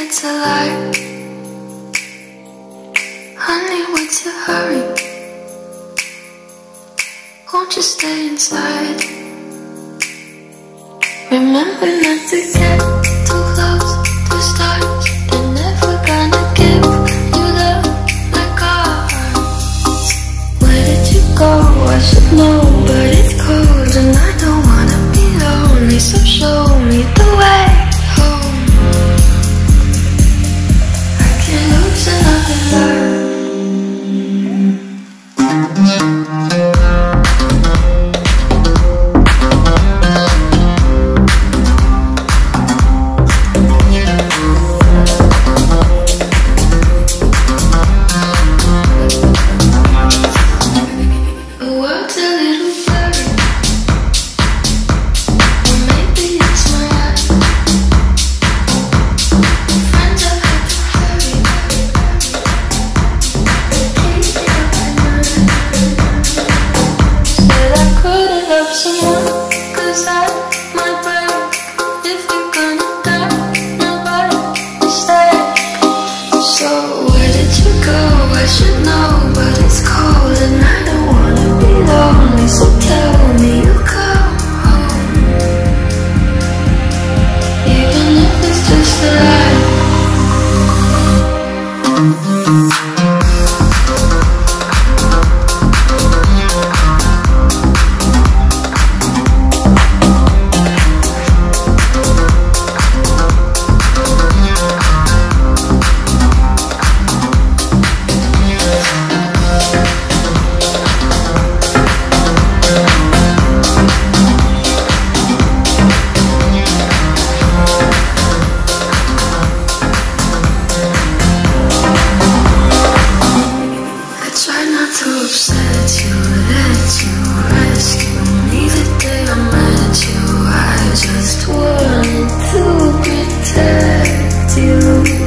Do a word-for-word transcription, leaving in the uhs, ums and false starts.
it's a lie. Honey, what's your hurry? Won't you stay inside? Remember not to get too close to stars. They're never gonna give you love like ours. Where did you go? I should know, but it's cold and I don't wanna be lonely. So show me the way home. I can't lose another love. You